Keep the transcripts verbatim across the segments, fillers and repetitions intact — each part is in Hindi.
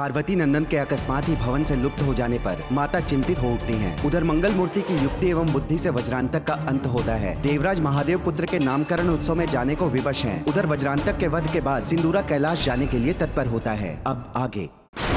पार्वती नंदन के अकस्मात ही भवन से लुप्त हो जाने पर माता चिंतित हो उठती हैं। उधर मंगल मूर्ति की युक्ति एवं बुद्धि से वज्रांतक का अंत होता है। देवराज महादेव पुत्र के नामकरण उत्सव में जाने को विवश हैं। उधर वज्रांतक के वध के बाद सिंदूरा कैलाश जाने के लिए तत्पर होता है। अब आगे।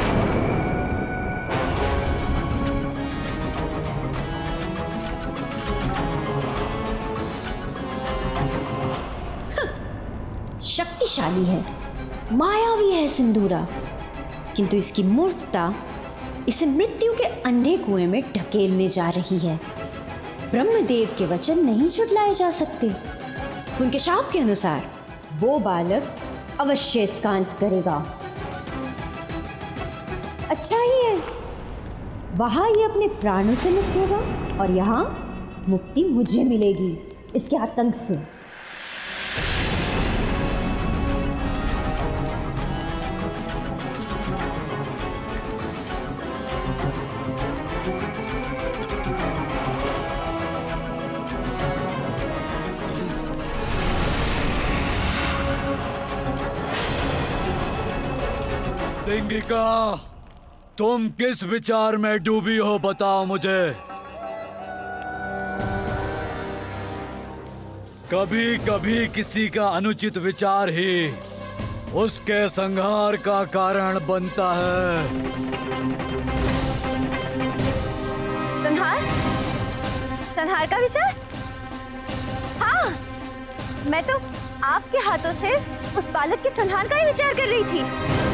शक्तिशाली है, मायावी है सिंदूरा, किंतु इसकी मूर्खता इसे मृत्यु के अंधे कुएं में ढकेलने जा रही है। ब्रह्मदेव के वचन नहीं झुठलाए जा सकते। उनके शाप के अनुसार वो बालक अवश्य इसका अंत करेगा। अच्छा ही है, वहां ये अपने प्राणों से मुक्त होगा और यहाँ मुक्ति मुझे मिलेगी इसके आतंक से। सिंगिका, तुम किस विचार में डूबी हो बताओ मुझे। कभी कभी किसी का अनुचित विचार ही उसके संहार का कारण बनता है। संहार? संहार का विचार? हाँ, मैं तो आपके हाथों से उस बालक के संहार का ही विचार कर रही थी।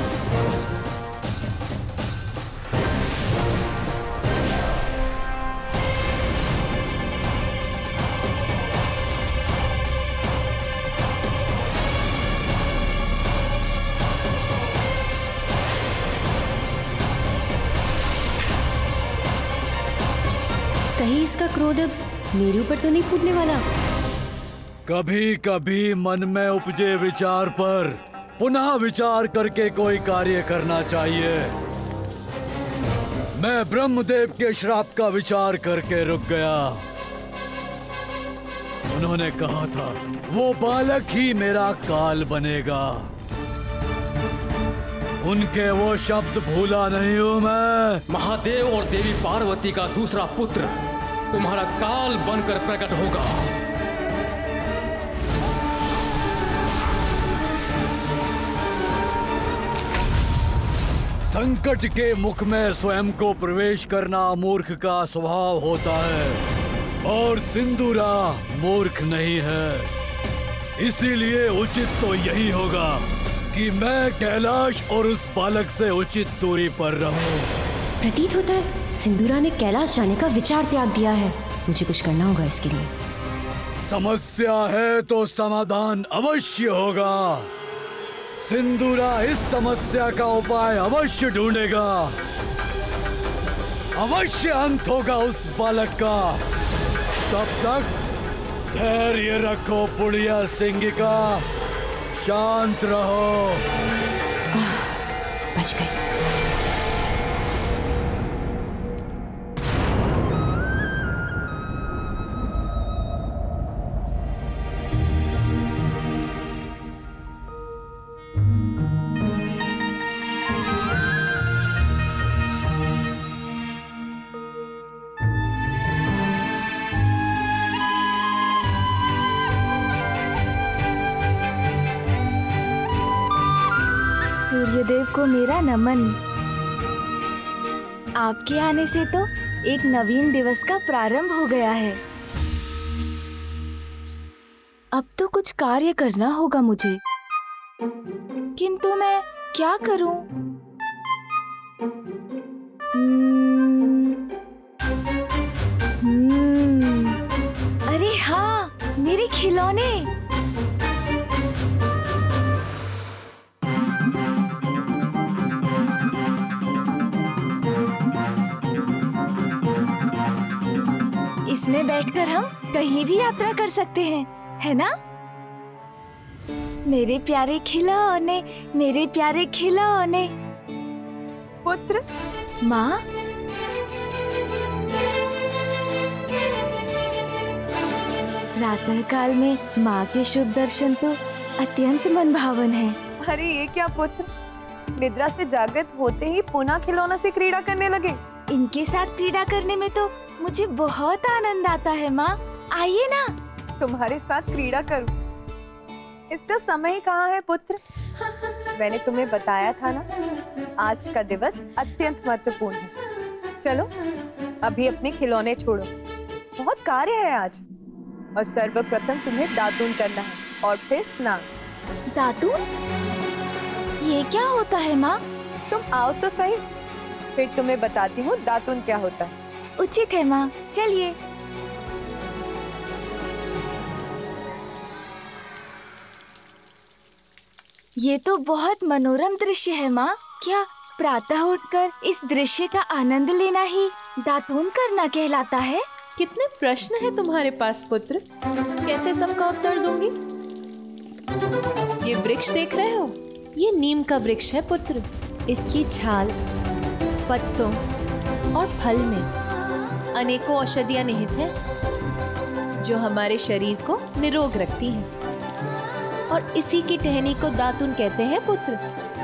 कहीं इसका क्रोध अब मेरे ऊपर तो नहीं फूटने वाला? कभी कभी मन में उपजे विचार पर पुनः विचार करके कोई कार्य करना चाहिए। मैं ब्रह्मदेव के श्राप का विचार करके रुक गया। उन्होंने कहा था वो बालक ही मेरा काल बनेगा। उनके वो शब्द भूला नहीं हूं मैं। महादेव और देवी पार्वती का दूसरा पुत्र तुम्हारा काल बनकर प्रकट होगा। संकट के मुख में स्वयं को प्रवेश करना मूर्ख का स्वभाव होता है और सिंदूरा मूर्ख नहीं है। इसीलिए उचित तो यही होगा कि मैं कैलाश और उस बालक से उचित दूरी पर रहूं। प्रतीत होता है सिंदूरा ने कैलाश जाने का विचार त्याग दिया है। मुझे कुछ करना होगा इसके लिए। समस्या है तो समाधान अवश्य होगा। सिंदूरा इस समस्या का उपाय अवश्य ढूंढेगा। अवश्य अंत होगा उस बालक का। तब तक धैर्य रखो पुड़िया सिंगिका, शांत रहो। बच गई। सूर्यदेव को मेरा नमन। आपके आने से तो एक नवीन दिवस का प्रारंभ हो गया है। अब तो कुछ कार्य करना होगा मुझे, किंतु मैं क्या करूं? हम्म, हम्म, अरे हाँ, मेरे खिलौने। इसमें बैठकर हम कहीं भी यात्रा कर सकते हैं, है ना? मेरे प्यारे खिलौने, मेरे प्यारे खिलौने। पुत्र, माँ, प्रातः काल में माँ के शुभ दर्शन तो अत्यंत मनभावन है। अरे ये क्या पुत्र, निद्रा से जागृत होते ही पुनः खिलौनों से क्रीड़ा करने लगे। इनके साथ क्रीड़ा करने में तो मुझे बहुत आनंद आता है माँ। आइए ना। तुम्हारे साथ क्रीड़ा करूं, इसका समय ही कहाँ है पुत्र। मैंने तुम्हें बताया था ना, आज का दिवस अत्यंत महत्वपूर्ण है। चलो अभी अपने खिलौने छोड़ो, बहुत कार्य है आज। और सर्वप्रथम तुम्हें दातून करना है और फिर स्नान। दातून? ये क्या होता है माँ? तुम आओ तो सही, फिर तुम्हें बताती हूँ दातून क्या होता है। उचित है माँ, चलिए। ये तो बहुत मनोरम दृश्य है माँ। क्या प्रातः उठकर इस दृश्य का आनंद लेना ही दातून करना कहलाता है? कितने प्रश्न हैं तुम्हारे पास पुत्र, कैसे सबका उत्तर दूंगी? ये वृक्ष देख रहे हो, ये नीम का वृक्ष है पुत्र। इसकी छाल, पत्तों और फल में अनेकों औषधियां निहित हैं, जो हमारे शरीर को निरोग रखती हैं। और इसी की टहनी को दातून कहते हैं पुत्र।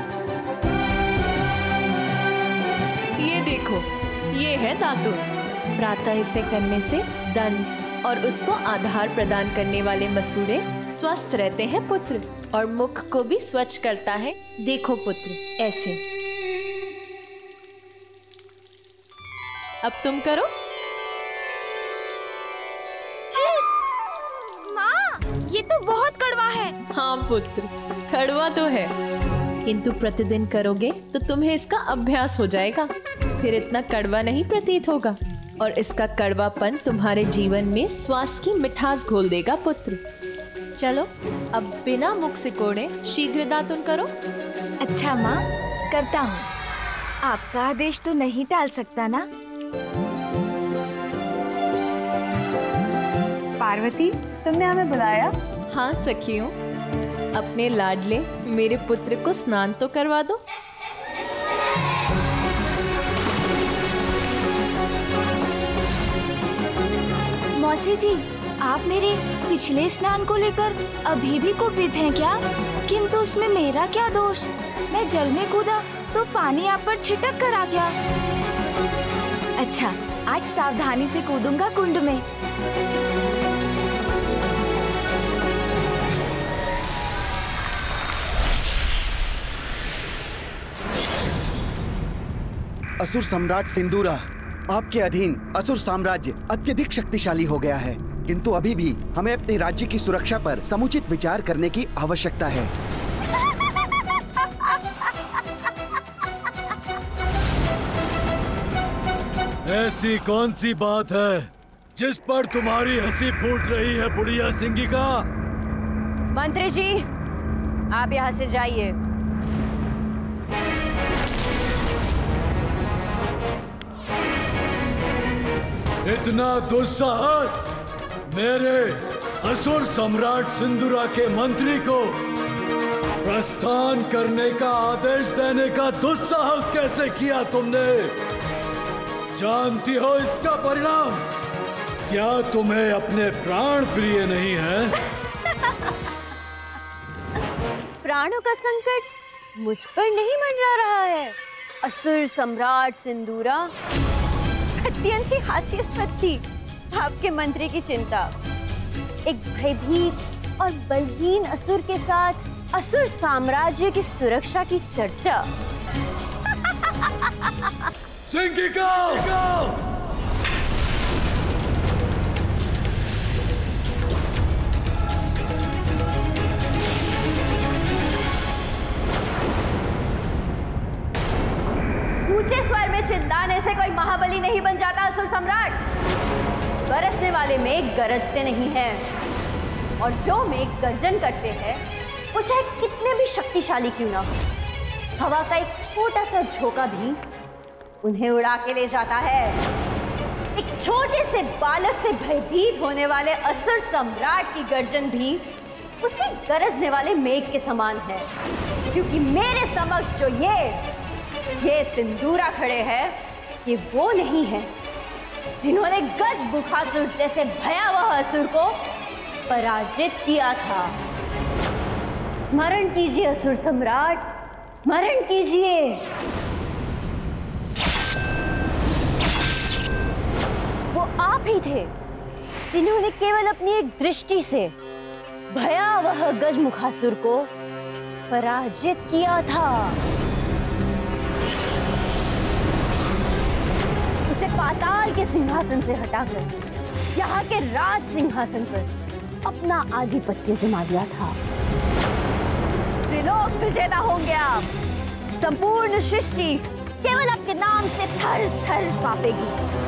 ये देखो, ये है दातून। प्रातः इसे करने से दंत और उसको आधार प्रदान करने वाले मसूड़े स्वस्थ रहते हैं पुत्र, और मुख को भी स्वच्छ करता है। देखो पुत्र, ऐसे। अब तुम करो। माँ, ये तो बहुत कड़वा है। हाँ पुत्र, कड़वा तो है, किंतु प्रतिदिन करोगे तो तुम्हें इसका अभ्यास हो जाएगा। फिर इतना कड़वा नहीं प्रतीत होगा, और इसका कड़वापन तुम्हारे जीवन में स्वास्थ्य की मिठास घोल देगा पुत्र। चलो अब बिना मुख सिकोड़े शीघ्र दातुन करो। अच्छा माँ, करता हूँ। आपका आदेश तो नहीं टाल सकता ना? पार्वती, तुमने हमें बुलाया? हाँ सखियों, अपने लाडले मेरे पुत्र को स्नान तो करवा दो। मौसी जी, आप मेरे पिछले स्नान को लेकर अभी भी कुपित हैं क्या? किंतु उसमें मेरा क्या दोष? मैं जल में कूदा तो पानी आप पर छिटक कर आ गया। अच्छा, आज सावधानी से कूदूंगा कुंड में। असुर सम्राट सिंदूरा, आपके अधीन असुर साम्राज्य अत्यधिक शक्तिशाली हो गया है, किंतु अभी भी हमें अपने राज्य की सुरक्षा पर समुचित विचार करने की आवश्यकता है। ऐसी कौन सी बात है जिस पर तुम्हारी हंसी फूट रही है बुढ़िया सिंगिका? मंत्री जी, आप यहाँ से जाइए। इतना दुस्साहस मेरे असुर सम्राट सिंदूरा के मंत्री को प्रस्थान करने का आदेश देने का दुस्साहस कैसे किया तुमने? जानती हो इसका परिणाम? क्या तुम्हें अपने प्राण प्रिय नहीं है? प्राणों का संकट मुझ पर नहीं मंडरा रहा है। असुर सम्राट सिंदूरा, अत्यंत ही हास्यास्पद थी आपके मंत्री की चिंता। एक भयभीत और बलहीन असुर के साथ असुर साम्राज्य की सुरक्षा की चर्चा। सिंगिका! ऊंचे स्वर में चिल्लाने से कोई महाबली नहीं बन जाता असुर सम्राट। बरसने वाले मेघ गरजते नहीं हैं, और जो मेघ गर्जन करते हैं वो चाहे कितने भी शक्तिशाली क्यों ना हो, हवा का एक छोटा सा झोंका भी उन्हें उड़ा के ले जाता है। एक छोटे से बालक से भयभीत होने वाले असुर सम्राट की गर्जन भी उसी गरजने वाले मेघ के समान है, क्योंकि मेरे समक्ष जो ये ये सिंदूरा खड़े हैं, ये वो नहीं है जिन्होंने गज बुखासुर जैसे भयावह असुर को पराजित किया था। स्मरण कीजिए असुर सम्राट, स्मरण कीजिए। वो आप ही थे जिन्होंने केवल अपनी एक दृष्टि से भयावह गजमुखासुर को पराजित किया था। उसे पाताल के सिंहासन से हटाकर यहाँ के राज सिंहासन पर अपना आधिपत्य जमा लिया था। त्रिलोक विजेता होंगे आप। संपूर्ण सृष्टि केवल आपके नाम से थर थर कांपेगी।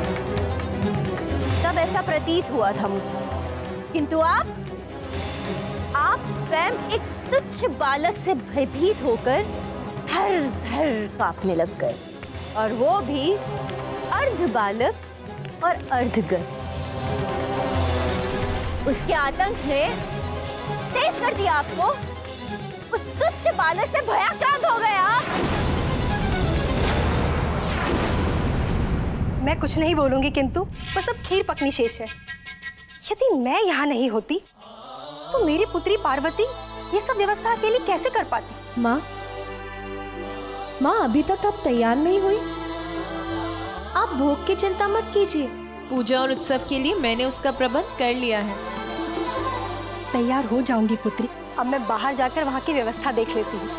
तब ऐसा प्रतीत हुआ था मुझे, किंतु आप आप स्वयं एक तुच्छ बालक से भयभीत होकर थर थर कांपने लग गए, और वो भी अर्ध बालक और अर्ध गज। उसके आतंक ने तेज कर दिया आपको। उस तुच्छ बालक से भयाक्रांत हो गए आप। मैं कुछ नहीं बोलूंगी, किंतु बस अब खीर पकनी शेष है। यदि मैं यहाँ नहीं होती तो मेरी पुत्री पार्वती ये सब व्यवस्था अकेली कैसे कर पाती? माँ, माँ अभी तक आप तैयार नहीं हुई। आप भोग की चिंता मत कीजिए। पूजा और उत्सव के लिए मैंने उसका प्रबंध कर लिया है। तैयार हो जाऊंगी पुत्री। अब मैं बाहर जाकर वहाँ की व्यवस्था देख लेती हूँ।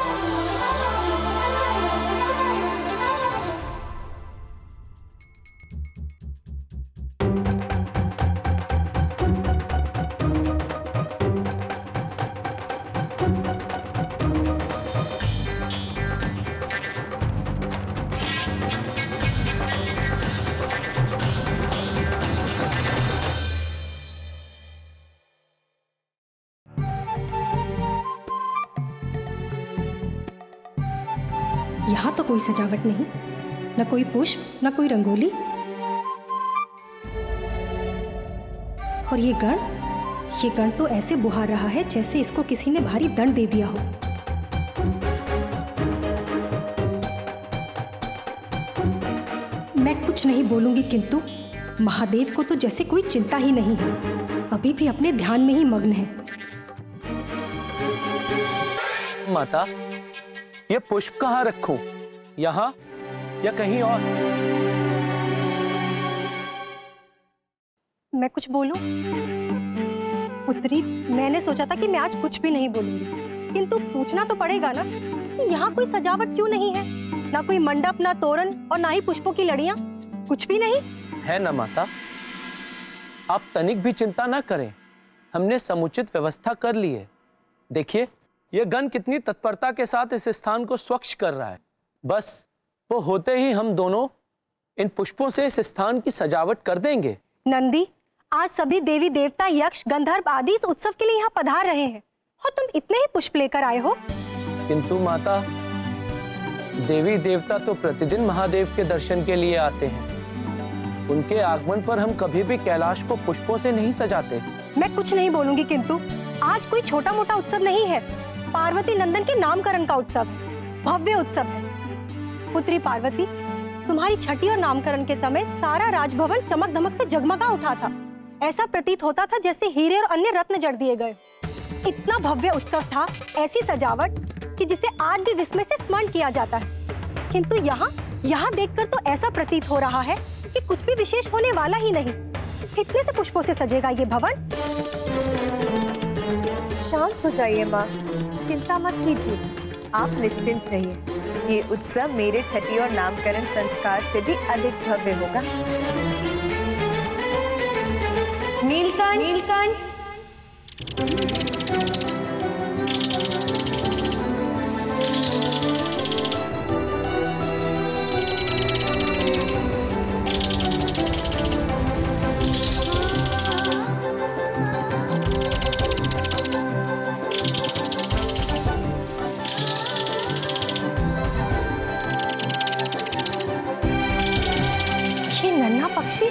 यहाँ तो कोई सजावट नहीं, न कोई पुष्प, न कोई रंगोली। और ये गण, ये गण तो ऐसे बुहार रहा है जैसे इसको किसी ने भारी दंड दे दिया हो। मैं कुछ नहीं बोलूंगी, किंतु महादेव को तो जैसे कोई चिंता ही नहीं है। अभी भी अपने ध्यान में ही मग्न है। माता, ये पुष्प कहाँ रखूं? यहाँ या कहीं और? मैं कुछ बोलूं? पुत्री, मैंने सोचा था कि मैं आज कुछ भी नहीं बोलूंगी, किंतु पूछना तो पड़ेगा ना कि यहाँ कोई सजावट क्यों नहीं है? ना कोई मंडप, ना तोरण और ना ही पुष्पों की लड़ियां, कुछ भी नहीं है ना माता। आप तनिक भी चिंता ना करें, हमने समुचित व्यवस्था कर ली है। देखिए, यह गण कितनी तत्परता के साथ इस स्थान को स्वच्छ कर रहा है। बस वो होते ही हम दोनों इन पुष्पों से इस स्थान की सजावट कर देंगे। नंदी, आज सभी देवी देवता, यक्ष, गंधर्व आदि इस उत्सव के लिए यहाँ पधार रहे हैं और तुम इतने ही पुष्प लेकर आए हो। किंतु माता, देवी देवता तो प्रतिदिन महादेव के दर्शन के लिए आते हैं। उनके आगमन पर हम कभी भी कैलाश को पुष्पों से नहीं सजाते। मैं कुछ नहीं बोलूंगी, किंतु आज कोई छोटा मोटा उत्सव नहीं है। पार्वती नंदन के नामकरण का उत्सव है, भव्य उत्सव है। पुत्री पार्वती, तुम्हारी छठी और नामकरण के समय सारा राजभवन चमक धमक से जगमगा उठा था। ऐसा प्रतीत होता था जैसे हीरे और अन्य रत्न जड़ दिए गए। इतना भव्य उत्सव था, ऐसी सजावट कि जिसे आज भी विस्मय से स्मरण किया जाता है। किंतु यहाँ यहाँ देखकर तो ऐसा प्रतीत हो रहा है कि कुछ भी विशेष होने वाला ही नहीं। कितने से पुष्पों से सजेगा ये भवन? शांत हो जाइए माँ, चिंता मत कीजिए। आप निश्चिंत रहिए। ये उत्सव मेरे छठी और नामकरण संस्कार से भी अधिक भव्य होगा। नीलकंठ, नीलकंठ, पक्षी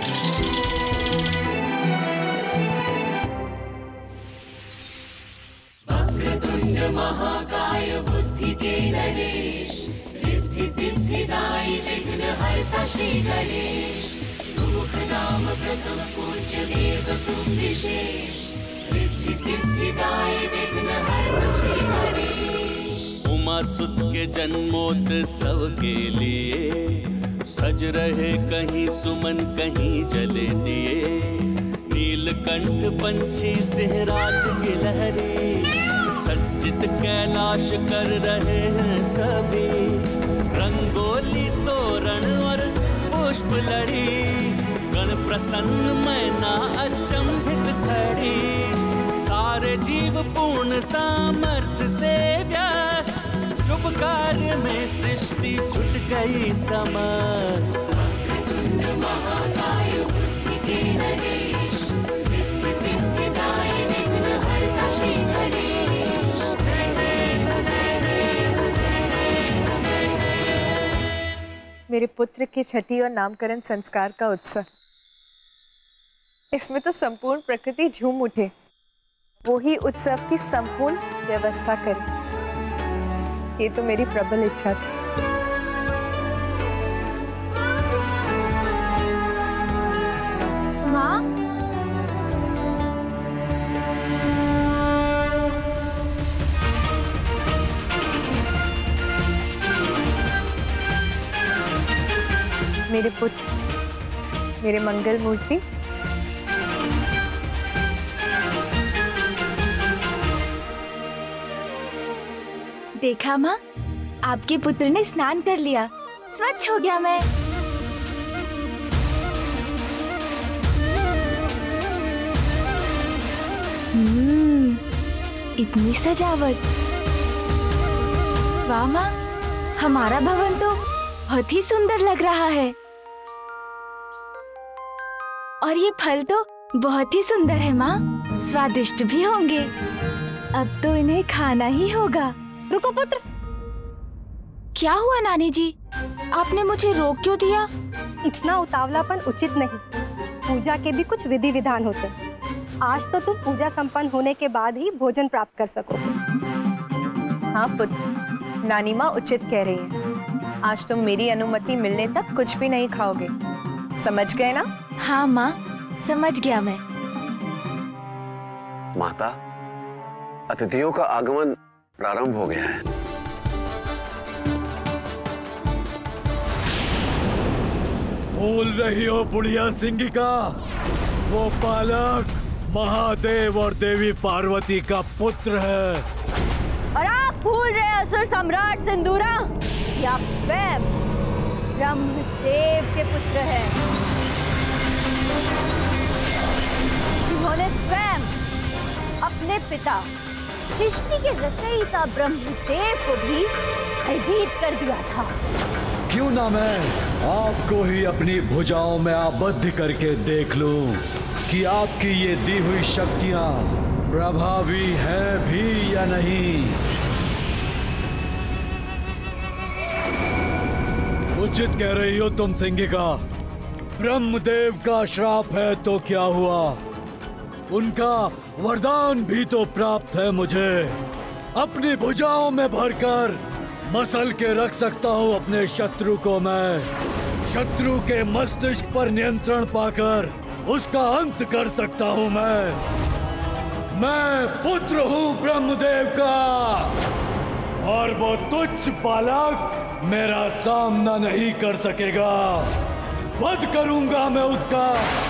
वक्रतुंड महाकाय बुद्धि के नरेश, रिद्धि सिद्धिदायी विघ्न हरता श्री गणेश। सुमुख नाम प्रथम पूज्य देव तुम विशेष, रिद्धि सिद्धिदायी विघ्न हरता श्री गणेश। उमा सुत के जन्मोत्सव के लिए सज रहे कहीं सुमन कहीं जले दिए। नीलकंठ पंछी सिंहराज की लहरी सज्जित कैलाश कर रहे हैं सभी। रंगोली तोरण और पुष्प लड़ी गण प्रसन्न मैना अचंभित खड़ी। सारे जीव पूर्ण सामर्थ्य से व्यस्त शुभ कार्य में सृष्टि जुट गई समस्त। वक्रतुंड महाकाय बुद्धि के नरेश रिद्धि सिद्धिदायी विघ्नहर्ता श्री गणेश। जय देव जय देव जय देव जय देव। मेरे पुत्र के छठी और नामकरण संस्कार का उत्सव, इसमें तो संपूर्ण प्रकृति झूम उठे। वो ही उत्सव की संपूर्ण व्यवस्था करे, ये तो मेरी प्रबल इच्छा थी। माँ, मेरे पुत्र, मेरे मंगल मूर्ति, देखा माँ, आपके पुत्र ने स्नान कर लिया, स्वच्छ हो गया मैं। हम्म, इतनी सजावट। वाह माँ, हमारा भवन तो बहुत ही सुंदर लग रहा है। और ये फल तो बहुत ही सुंदर है माँ, स्वादिष्ट भी होंगे। अब तो इन्हें खाना ही होगा। रुको पुत्र। क्या हुआ नानी जी, आपने मुझे रोक क्यों दिया? इतना उतावलापन उचित नहीं, पूजा के भी कुछ विधि विधान होते हैं। आज तो तुम पूजा संपन्न होने के बाद ही भोजन प्राप्त कर सकोगे। हाँ पुत्र, नानी माँ उचित कह रही है। आज तुम मेरी अनुमति मिलने तक कुछ भी नहीं खाओगे, समझ गए ना? हाँ माँ, समझ गया मैं। माता, अतिथियों का आगमन प्रारंभ हो गया है। बोल रही हो बुढ़िया सिंगिका, वो बालक महादेव और देवी पार्वती का पुत्र है। और आप भूल रहे असुर सम्राट सिंदूरा, कि आप स्वयं ब्रह्मदेव के पुत्र हैं, जिन्होंने स्वयं अपने पिता सृष्टि के रचयिता ब्रह्मदेव को भी भयभीत कर दिया था। क्यों ना मैं आपको ही अपनी भुजाओं में आबद्ध करके देख लूं कि आपकी ये दी हुई शक्तियां प्रभावी है भी या नहीं। उचित कह रही हो तुम सिंगिका, ब्रह्मदेव का श्राप है तो क्या हुआ, उनका वरदान भी तो प्राप्त है मुझे। अपनी भुजाओं में भरकर मसल के रख सकता हूँ अपने शत्रु को मैं। शत्रु के मस्तिष्क पर नियंत्रण पाकर उसका अंत कर सकता हूँ मैं। मैं पुत्र हूँ ब्रह्मदेव का, और वो तुच्छ बालक मेरा सामना नहीं कर सकेगा। वध करूंगा मैं उसका।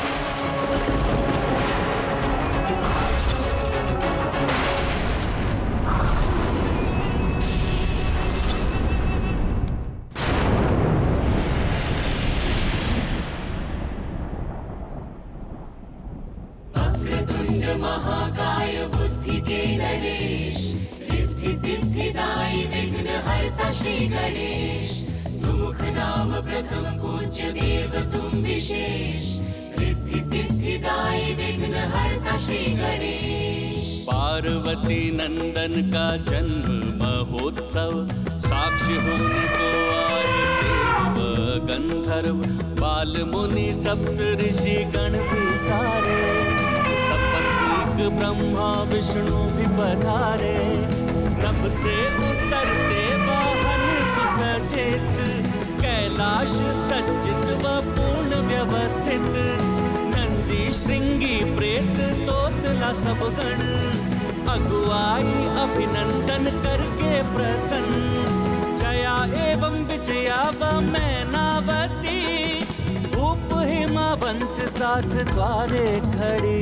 महाकाय बुद्धि के नरेश, रिद्धि सिद्धिदायी विघ्नहर्ता श्री गणेश। सुमुख नाम प्रथम पूज्य देव तुम विशेष, रिद्धि सिद्धिदायी विघ्नहर्ता श्री गणेश। पार्वती नंदन का जन्म महोत्सव, साक्षी होने को आए देव व गंधर्व। बाल मुनि सप्त ऋषि गण भी सारे, ब्रह्मा विष्णु भी पधारे। नभ से उतरते वाहन सुसज्जित, कैलाश सज्जित व पूर्ण व्यवस्थित। नंदी श्रृंगी प्रेत तोतला सब गण, अगुवाई अभिनंदन करके प्रसन्न, जया एवं विजया व मैनावती, भूप हिमावंत साथ द्वारे खड़ी।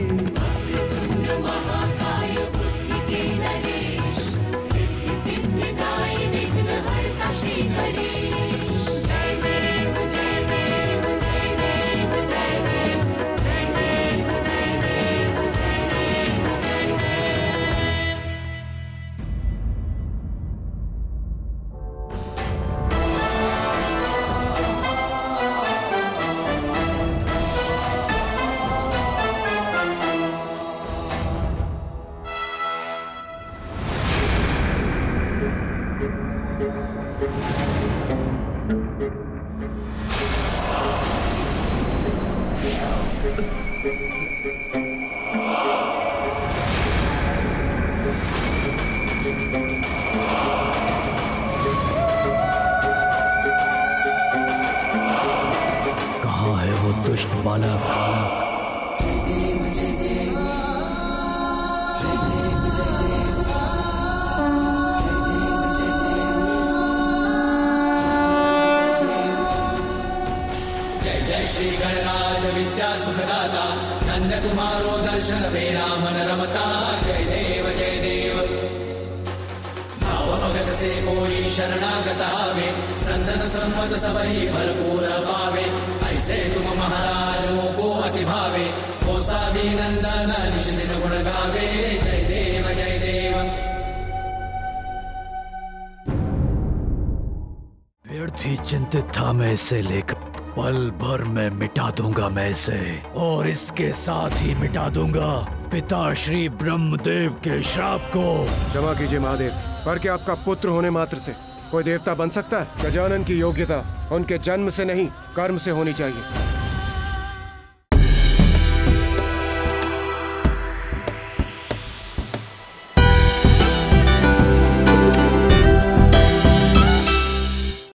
महाकाय बुद्धि के नरेश, रिद्धि सिद्धिदायी विघ्नहर्ता श्री गणेश। जय देव जय देव जय देव जय देव जय देव जय देव जय देव जय देव। कहाँ है वो दुष्ट बालक? जय जय श्री गणराज विद्या सुखदाता, धन्य तुम्हारो दर्शन बेरा मन रमता। जय देव जय देव, भाव भगत से कोई शरणागत आवे, संतत सम्मत सबही भरपूर पावे। ऐसे तुम महाराज को अति भावे, कोसावी नंदन निश दिन गुण गावे। जय देव जय देव। व्यर्थ ही चिंतित था मैं इसे लेकर, पल भर में मिटा दूंगा मैं इसे, और इसके साथ ही मिटा दूंगा पिता श्री ब्रह्मदेव के श्राप को। क्षमा कीजिए महादेव, पर क्या आपका पुत्र होने मात्र से कोई देवता बन सकता है? गजानन की योग्यता उनके जन्म से नहीं कर्म से होनी चाहिए।